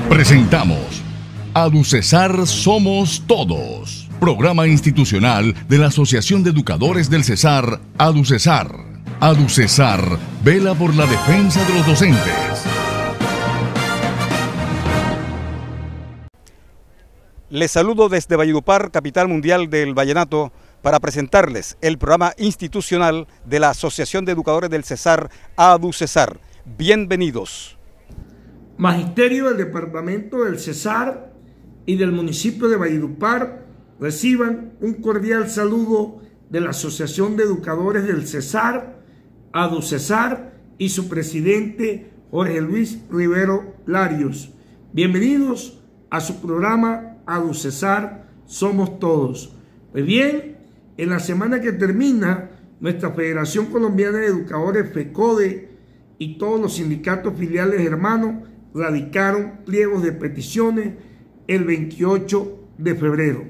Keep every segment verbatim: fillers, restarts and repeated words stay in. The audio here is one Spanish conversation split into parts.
Presentamos AduCesar Somos Todos, programa institucional de la Asociación de Educadores del Cesar, AduCesar. AduCesar vela por la defensa de los docentes. Les saludo desde Valledupar, capital mundial del vallenato, para presentarles el programa institucional de la Asociación de Educadores del Cesar, AduCesar. Bienvenidos. Magisterio del Departamento del Cesar y del municipio de Valledupar reciban un cordial saludo de la Asociación de Educadores del Cesar, AduCesar, y su presidente Jorge Luis Rivero Larios. Bienvenidos a su programa AduCesar Somos Todos. Pues bien, en la semana que termina, nuestra Federación Colombiana de Educadores, FECODE, y todos los sindicatos filiales hermanos radicaron pliegos de peticiones el veintiocho de febrero.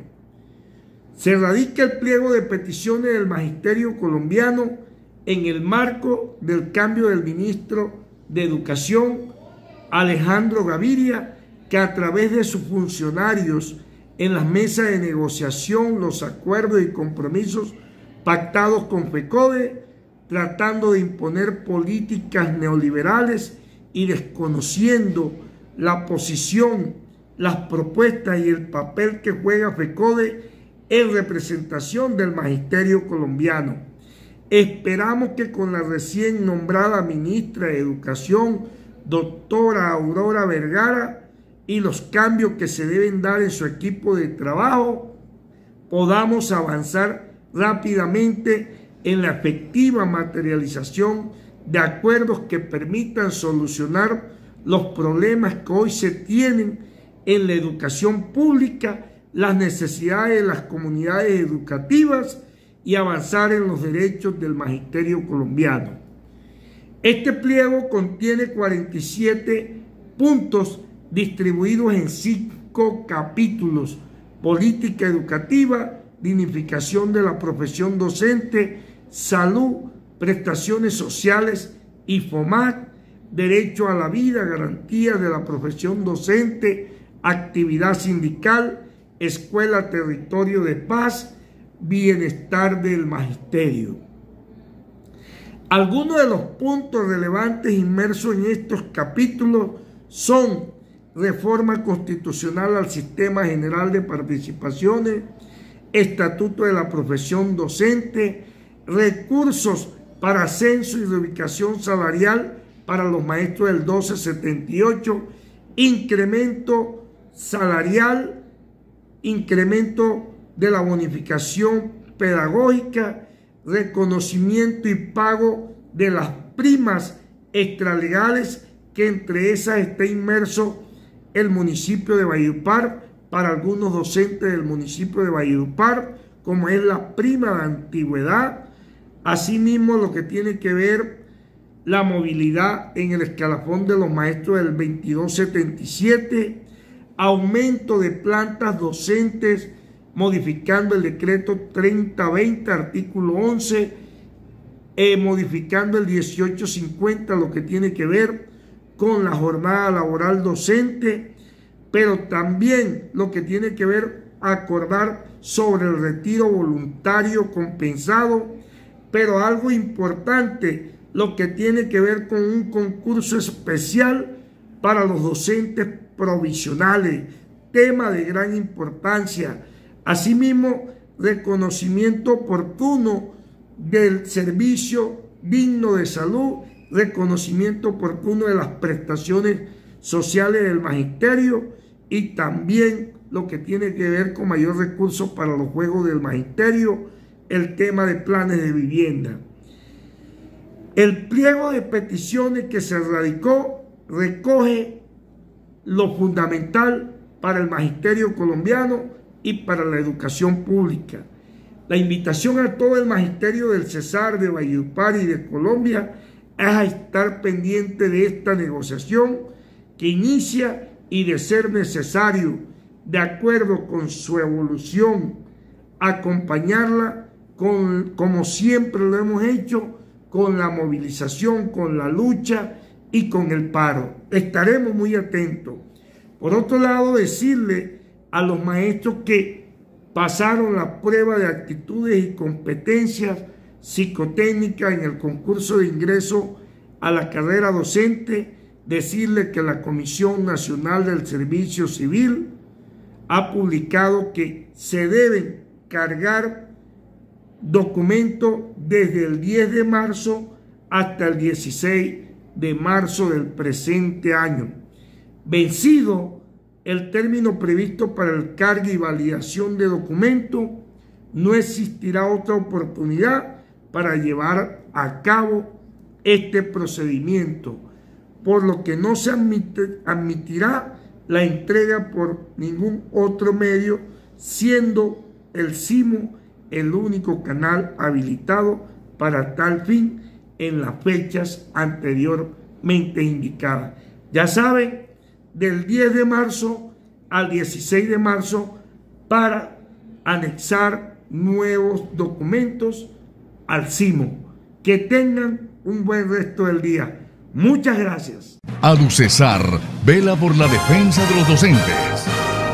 Se radica el pliego de peticiones del Magisterio colombiano en el marco del cambio del ministro de Educación, Alejandro Gaviria, que a través de sus funcionarios en las mesas de negociación, los acuerdos y compromisos pactados con FECODE, tratando de imponer políticas neoliberales y desconociendo la posición, las propuestas y el papel que juega FECODE en representación del magisterio colombiano. Esperamos que con la recién nombrada ministra de Educación, doctora Aurora Vergara, y los cambios que se deben dar en su equipo de trabajo, podamos avanzar rápidamente en la efectiva materialización de acuerdos que permitan solucionar los problemas que hoy se tienen en la educación pública, las necesidades de las comunidades educativas y avanzar en los derechos del magisterio colombiano. Este pliego contiene cuarenta y siete puntos distribuidos en cinco capítulos: política educativa, dignificación de la profesión docente, salud, prestaciones sociales y FOMAC, derecho a la vida, garantía de la profesión docente, actividad sindical, escuela, territorio de paz, bienestar del magisterio. Algunos de los puntos relevantes inmersos en estos capítulos son: reforma constitucional al sistema general de participaciones, estatuto de la profesión docente, recursos para censo y reubicación salarial para los maestros del doce setenta y ocho, incremento salarial, incremento de la bonificación pedagógica, reconocimiento y pago de las primas extralegales, que entre esas está inmerso el municipio de Valledupar para algunos docentes del municipio de Valledupar, como es la prima de antigüedad. Asimismo, lo que tiene que ver la movilidad en el escalafón de los maestros del veintidós setenta y siete, aumento de plantas docentes, modificando el decreto treinta veinte, artículo once, eh, modificando el dieciocho cincuenta, lo que tiene que ver con la jornada laboral docente, pero también lo que tiene que ver acordar sobre el retiro voluntario compensado, pero algo importante, lo que tiene que ver con un concurso especial para los docentes provisionales, tema de gran importancia. Asimismo, reconocimiento oportuno del servicio digno de salud, reconocimiento oportuno de las prestaciones sociales del magisterio, y también lo que tiene que ver con mayor recursos para los juegos del magisterio, el tema de planes de vivienda. El pliego de peticiones que se radicó recoge lo fundamental para el magisterio colombiano y para la educación pública. La invitación a todo el magisterio del Cesar, de Valledupar y de Colombia es a estar pendiente de esta negociación que inicia, y de ser necesario, de acuerdo con su evolución, acompañarla con, como siempre lo hemos hecho, con la movilización, con la lucha y con el paro. Estaremos muy atentos. Por otro lado, decirle a los maestros que pasaron la prueba de actitudes y competencias psicotécnicas en el concurso de ingreso a la carrera docente, decirle que la Comisión Nacional del Servicio Civil ha publicado que se deben cargar documentos desde el diez de marzo hasta el dieciséis de marzo del presente año. Vencido el término previsto para el cargo y validación de documentos, no existirá otra oportunidad para llevar a cabo este procedimiento, por lo que no se admite, admitirá la entrega por ningún otro medio, siendo el CIMO el único canal habilitado para tal fin en las fechas anteriormente indicadas. Ya saben, del diez de marzo al dieciséis de marzo para anexar nuevos documentos al CIMO. Que tengan un buen resto del día. Muchas gracias. ADUCESAR vela por la defensa de los docentes.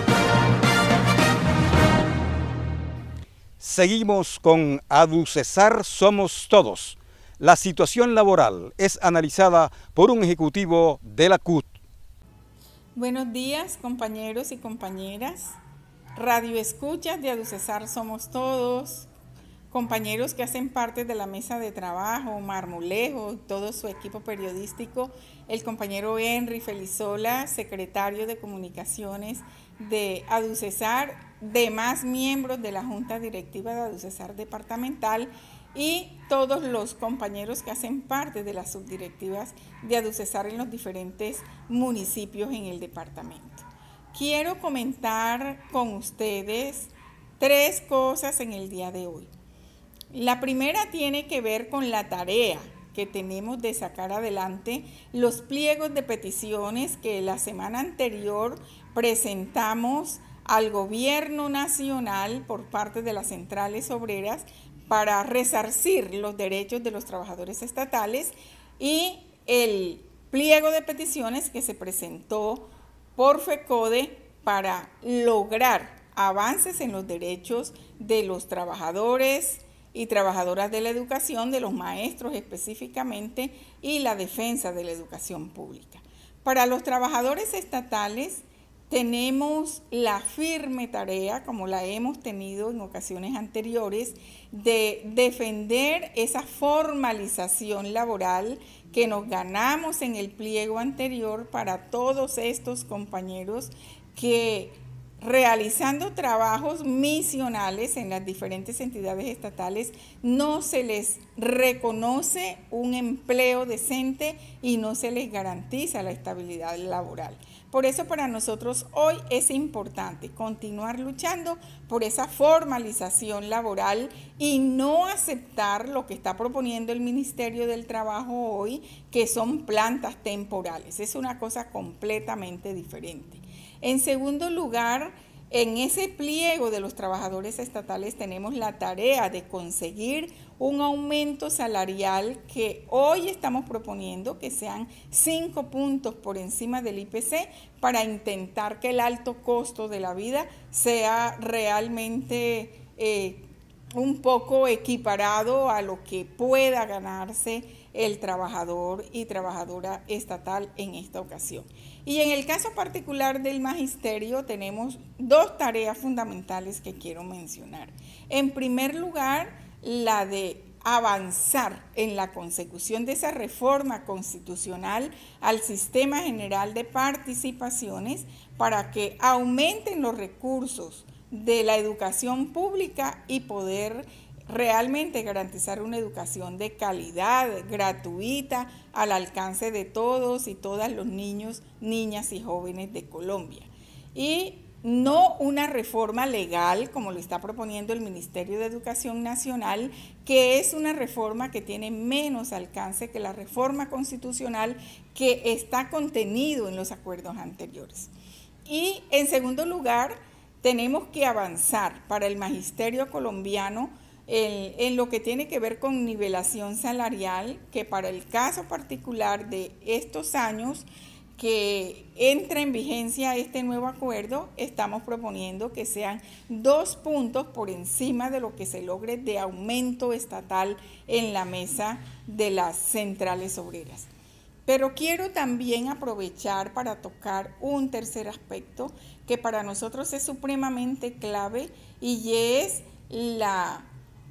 Seguimos con ADUCESAR Somos Todos. La situación laboral es analizada por un ejecutivo de la C U T. Buenos días, compañeros y compañeras. Radio escuchas de ADUCESAR Somos Todos. Compañeros que hacen parte de la mesa de trabajo, Marmolejo, todo su equipo periodístico, el compañero Henry Felizola, secretario de Comunicaciones de ADUCESAR, demás miembros de la Junta Directiva de ADUCESAR Departamental y todos los compañeros que hacen parte de las subdirectivas de ADUCESAR en los diferentes municipios en el departamento. Quiero comentar con ustedes tres cosas en el día de hoy. La primera tiene que ver con la tarea que tenemos de sacar adelante los pliegos de peticiones que la semana anterior presentamos al gobierno nacional por parte de las centrales obreras para resarcir los derechos de los trabajadores estatales y el pliego de peticiones que se presentó por FECODE para lograr avances en los derechos de los trabajadores y trabajadoras de la educación, de los maestros específicamente, y la defensa de la educación pública. Para los trabajadores estatales tenemos la firme tarea, como la hemos tenido en ocasiones anteriores, de defender esa formalización laboral que nos ganamos en el pliego anterior para todos estos compañeros que, realizando trabajos misionales en las diferentes entidades estatales, no se les reconoce un empleo decente y no se les garantiza la estabilidad laboral. Por eso para nosotros hoy es importante continuar luchando por esa formalización laboral y no aceptar lo que está proponiendo el Ministerio del Trabajo hoy, que son plantas temporales. Es una cosa completamente diferente. En segundo lugar, en ese pliego de los trabajadores estatales tenemos la tarea de conseguir un aumento salarial que hoy estamos proponiendo que sean cinco puntos por encima del I P C para intentar que el alto costo de la vida sea realmente eh, un poco equiparado a lo que pueda ganarse el trabajador y trabajadora estatal en esta ocasión. Y en el caso particular del magisterio tenemos dos tareas fundamentales que quiero mencionar. En primer lugar, la de avanzar en la consecución de esa reforma constitucional al sistema general de participaciones para que aumenten los recursos de la educación pública y poder realmente garantizar una educación de calidad, gratuita, al alcance de todos y todas los niños, niñas y jóvenes de Colombia. Y no una reforma legal como lo está proponiendo el Ministerio de Educación Nacional, que es una reforma que tiene menos alcance que la reforma constitucional que está contenido en los acuerdos anteriores. Y en segundo lugar, tenemos que avanzar para el magisterio colombiano En, en lo que tiene que ver con nivelación salarial, que para el caso particular de estos años que entre en vigencia este nuevo acuerdo, estamos proponiendo que sean dos puntos por encima de lo que se logre de aumento estatal en la mesa de las centrales obreras. Pero quiero también aprovechar para tocar un tercer aspecto que para nosotros es supremamente clave y es la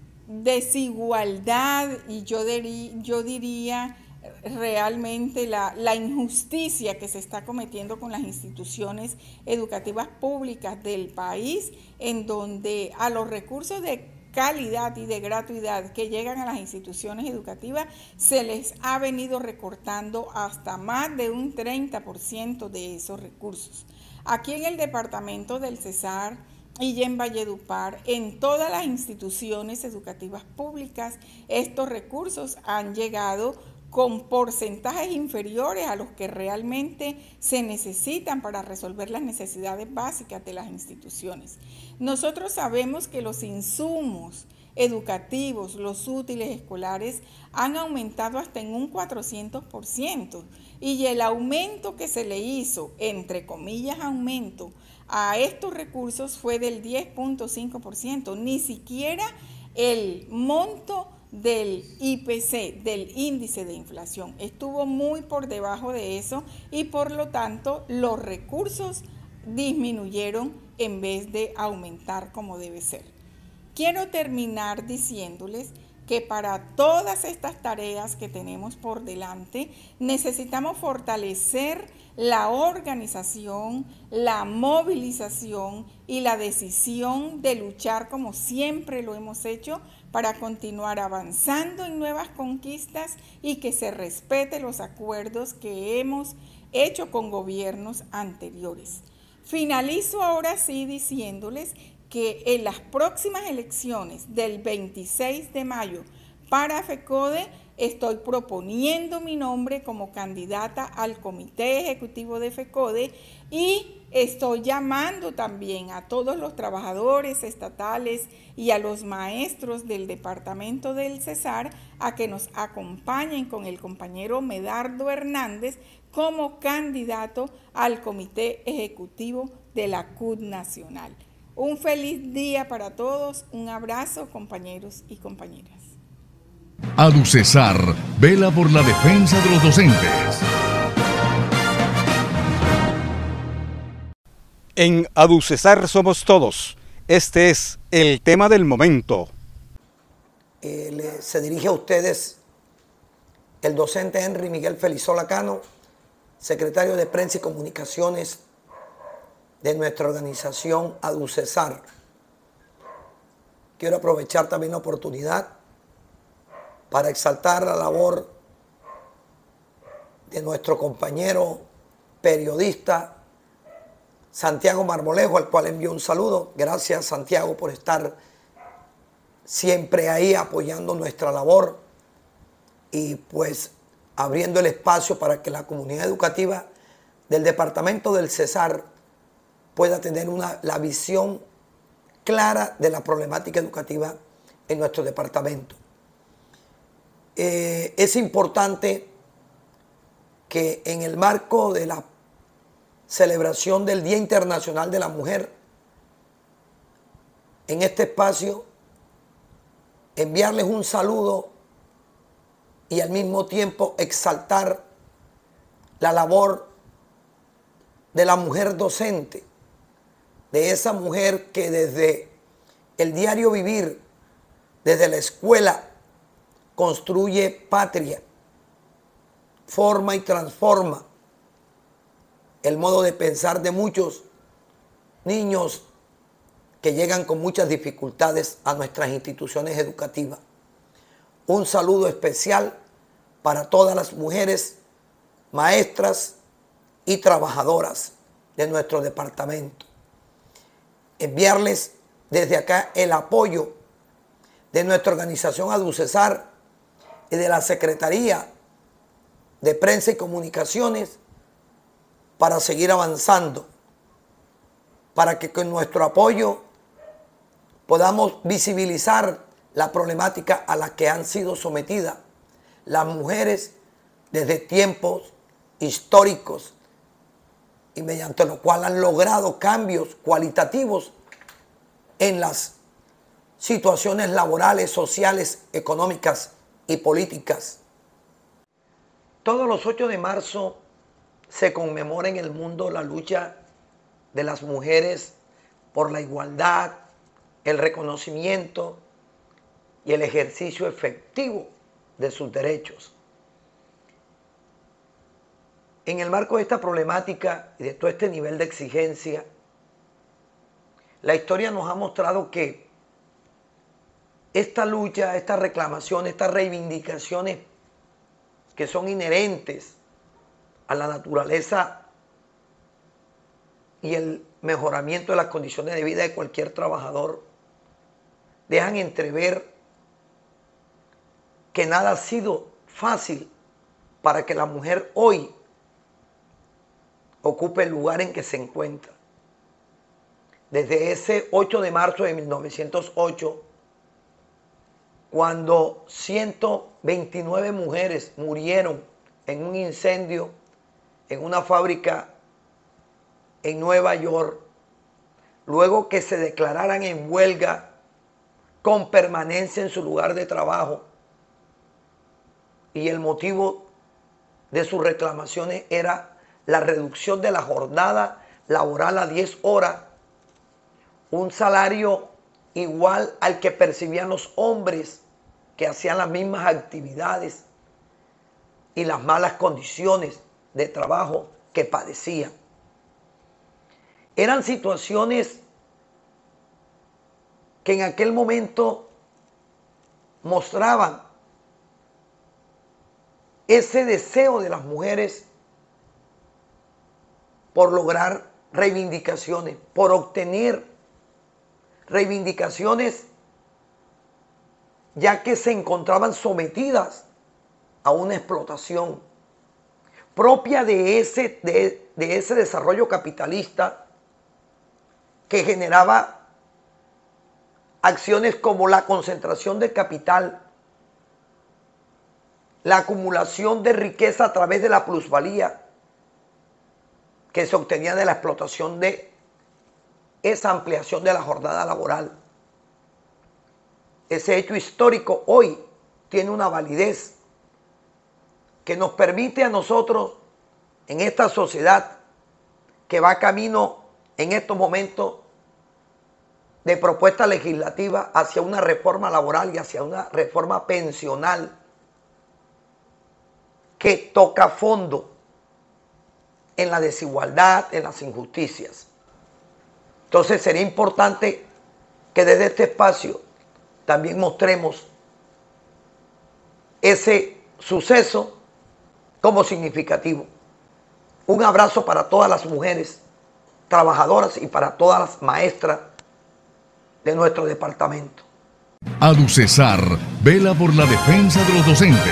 desigualdad y yo, diría, yo diría realmente la, la injusticia que se está cometiendo con las instituciones educativas públicas del país, en donde a los recursos de calidad y de gratuidad que llegan a las instituciones educativas se les ha venido recortando hasta más de un treinta por ciento de esos recursos. Aquí en el departamento del Cesar y en Valledupar, en todas las instituciones educativas públicas, estos recursos han llegado con porcentajes inferiores a los que realmente se necesitan para resolver las necesidades básicas de las instituciones. Nosotros sabemos que los insumos educativos, los útiles escolares, han aumentado hasta en un cuatrocientos por ciento y el aumento que se le hizo, entre comillas aumento, a estos recursos fue del diez punto cinco por ciento, ni siquiera el monto del I P C, del índice de inflación, estuvo muy por debajo de eso y por lo tanto los recursos disminuyeron en vez de aumentar como debe ser. Quiero terminar diciéndoles que para todas estas tareas que tenemos por delante necesitamos fortalecer la organización, la movilización y la decisión de luchar como siempre lo hemos hecho para continuar avanzando en nuevas conquistas y que se respete los acuerdos que hemos hecho con gobiernos anteriores. Finalizo ahora sí diciéndoles que en las próximas elecciones del veintiséis de mayo para FECODE estoy proponiendo mi nombre como candidata al Comité Ejecutivo de FECODE y estoy llamando también a todos los trabajadores estatales y a los maestros del departamento del Cesar a que nos acompañen con el compañero Medardo Hernández como candidato al Comité Ejecutivo de la C U T Nacional. Un feliz día para todos, un abrazo compañeros y compañeras. ADUCESAR vela por la defensa de los docentes. En ADUCESAR somos todos. Este es el tema del momento. Eh, le, se dirige a ustedes el docente Henry Miguel Felizola Cano, secretario de Prensa y Comunicaciones de nuestra organización ADUCESAR. Quiero aprovechar también la oportunidad para exaltar la labor de nuestro compañero periodista Santiago Marmolejo, al cual envío un saludo. Gracias, Santiago, por estar siempre ahí apoyando nuestra labor y pues abriendo el espacio para que la comunidad educativa del departamento del Cesar pueda tener una, la visión clara de la problemática educativa en nuestro departamento. Eh, es importante que en el marco de la celebración del Día Internacional de la Mujer, en este espacio, enviarles un saludo y al mismo tiempo exaltar la labor de la mujer docente, de esa mujer que desde el diario vivir, desde la escuela, construye patria, forma y transforma el modo de pensar de muchos niños que llegan con muchas dificultades a nuestras instituciones educativas. Un saludo especial para todas las mujeres maestras y trabajadoras de nuestro departamento. Enviarles desde acá el apoyo de nuestra organización ADUCESAR y de la Secretaría de Prensa y Comunicaciones para seguir avanzando, para que con nuestro apoyo podamos visibilizar la problemática a la que han sido sometidas las mujeres desde tiempos históricos y mediante lo cual han logrado cambios cualitativos en las situaciones laborales, sociales, económicas y políticas. Todos los ocho de marzo se conmemora en el mundo la lucha de las mujeres por la igualdad, el reconocimiento y el ejercicio efectivo de sus derechos. En el marco de esta problemática y de todo este nivel de exigencia, la historia nos ha mostrado que esta lucha, estas reclamaciones, estas reivindicaciones que son inherentes a la naturaleza y el mejoramiento de las condiciones de vida de cualquier trabajador, dejan entrever que nada ha sido fácil para que la mujer hoy ocupe el lugar en que se encuentra. Desde ese ocho de marzo de mil novecientos ocho, cuando ciento veintinueve mujeres murieron en un incendio en una fábrica en Nueva York, luego que se declararan en huelga con permanencia en su lugar de trabajo, y el motivo de sus reclamaciones era la reducción de la jornada laboral a diez horas, un salario igual al que percibían los hombres que hacían las mismas actividades, y las malas condiciones de trabajo que padecían. Eran situaciones que en aquel momento mostraban ese deseo de las mujeres por lograr reivindicaciones, por obtener reivindicaciones, ya que se encontraban sometidas a una explotación propia de ese, de, de ese desarrollo capitalista que generaba acciones como la concentración de capital, la acumulación de riqueza a través de la plusvalía que se obtenía de la explotación de esa ampliación de la jornada laboral. Ese hecho histórico hoy tiene una validez que nos permite a nosotros, en esta sociedad que va camino en estos momentos de propuesta legislativa hacia una reforma laboral y hacia una reforma pensional que toca fondo en la desigualdad, en las injusticias. Entonces sería importante que desde este espacio también mostremos ese suceso como significativo. Un abrazo para todas las mujeres trabajadoras y para todas las maestras de nuestro departamento. ADUCESAR vela por la defensa de los docentes.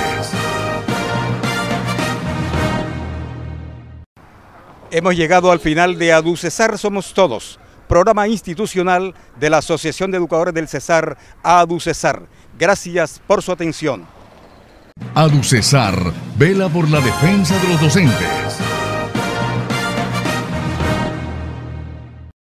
Hemos llegado al final de ADUCESAR Somos Todos, programa institucional de la Asociación de Educadores del Cesar, ADUCESAR. Gracias por su atención. ADUCESAR vela por la defensa de los docentes.